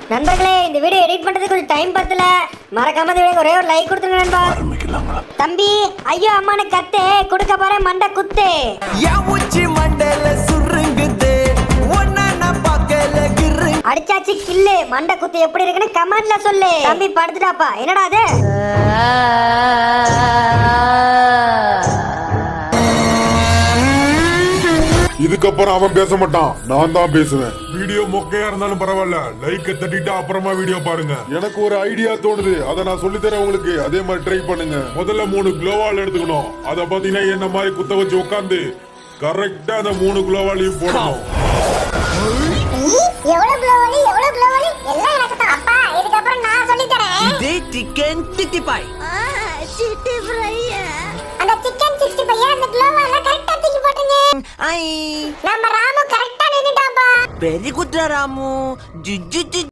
நண்பர்களே, இந்த video edit பண்றதுக்கு கொஞ்சம் டைம் பத்தல. மறக்காம இந்த வீடியோக்கு ஒரே ஒரு லைக் கொடுத்துருங்க நண்பா. தம்பி, ஐயோ அம்மானு கத்து கொடுக்க போற மண்டை குத்து. அடிச்சாச்சு கில்லு. மண்டை குத்து எப்படி இருக்குன்னு கமெண்ட்ல சொல்லு. தம்பி படுத்துட்டாப்பா. என்னடா அது? இதுக்கப்புறம் அவன் பேச மாட்டான், நான் தான் பேசுவேன். வீடியோ மொக்கையா இருந்தாலும் பரவாயில்ல, லைக் தட்டிட்டு அப்புறமா வீடியோ பாருங்க. எனக்கு ஒரு ஐடியா தோணுது, அதை நான் சொல்லி தரேன் உங்களுக்கு. அதே மாதிரி ட்ரை பண்ணுங்க. முதல்ல 3 குளோவால் எடுத்துக்கணும். அத பாத்தீங்கன்னா என்ன மாதிரி குத்த வச்சு உட்காந்து கரெக்டா அந்த 3 குளோவாலையும் போடணும். எவ்வளவு குளோவாலி எல்லாம் எனக்கு தான். அப்பா, இதுக்கப்புறம் நான் சொல்லி தரேன். இது சிக்கன் 65. சிட்டி ஃப்ரை. அந்த சிக்கன் 65 அந்த குளோவால கரெக்ட்டா தூக்கி போடுங்க. ஐ, நம்ம ராமு கரெக்ட்டா நின்னுட்டாப்பா. Very good Ramu.